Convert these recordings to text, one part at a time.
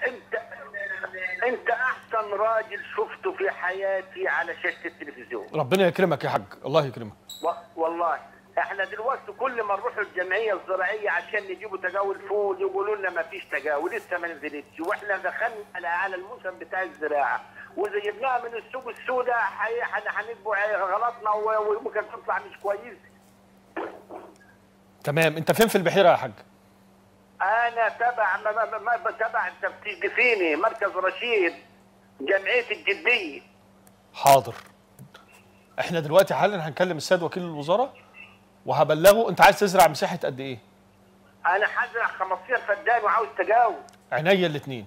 انت احسن راجل شفته في حياتي على شاشه التلفزيون. ربنا يكرمك يا حاج، الله يكرمك. والله احنا دلوقتي كل ما نروح الجمعيه الزراعيه عشان نجيبوا تجاول فول يقولوا لنا ما فيش تجاول، لسه ما نزلتش، واحنا دخلنا على الموسم بتاع الزراعه وجبناها من السوق السوداء هنتبع غلطنا وممكن تطلع مش كويس. تمام. انت فين في البحيره يا حاج؟ انا تبع انت بتستضيفيني مركز رشيد جمعيه الجديه. حاضر. احنا دلوقتي حالا هنكلم السيد وكيل الوزاره وهبلغه. انت عايز تزرع مساحه قد ايه؟ انا هزرع 15 فدان وعاوز تجاوز. عينيا الاثنين.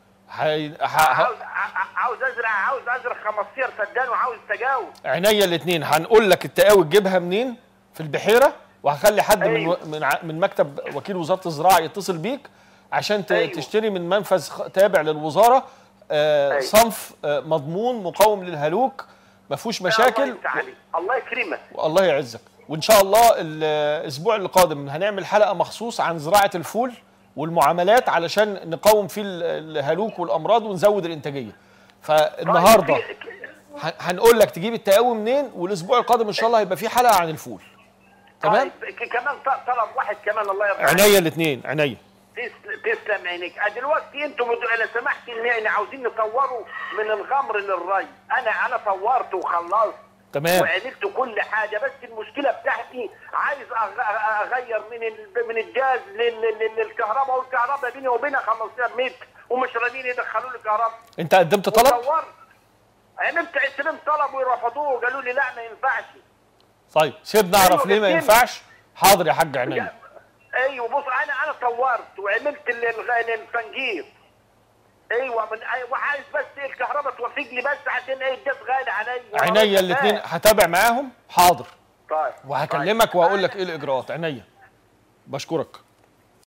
عاوز ازرع 15 فدان وعاوز تجاوز. عينيا الاثنين. هنقول لك التقاوي تجيبها منين في البحيره، وهخلي حد أيوه. من مكتب وكيل وزاره الزراعه يتصل بيك عشان أيوه. تشتري من منفذ تابع للوزاره. أيوه. صنف مضمون مقاوم للهلوك، ما فيهوش مشاكل. الله يكرمك. والله يعزك. وان شاء الله الاسبوع القادم هنعمل حلقه مخصوص عن زراعه الفول والمعاملات علشان نقاوم فيه الهلوك والامراض ونزود الانتاجيه. فالنهارده هنقول لك تجيب التقاوي منين، والاسبوع القادم ان شاء الله هيبقى في حلقه عن الفول. تمام؟ كمان طلب واحد كمان. الله يرضى عليك. عينيا الاثنين، عينيا. تسلم عينيك. دلوقتي انتم لو سمحت ان عاوزين نطوروا من الغمر للري. انا طورت وخلصت. تمام. وعملت كل حاجه، بس المشكله بتاعتي عايز اغير من الجاز للكهرباء، والكهرباء بيني وبينها 15 متر ومش راضيين يدخلوا لي كهرباء. انت قدمت طلب؟ عملت 20 طلب ورفضوه وقالوا لي لا ما ينفعش. طيب سيبنا اعرف ليه ما ينفعش. حاضر يا حاج عينيا. ايوه بص انا طورت وعملت الفنجير. ايوه وعايز بس الكهرباء توفق لي بس عشان الجاز غالي عليا. عينيا الاثنين هتابع معاهم. حاضر. طيب وهكلمك وهقول لك ايه الاجراءات. عينيا. بشكرك.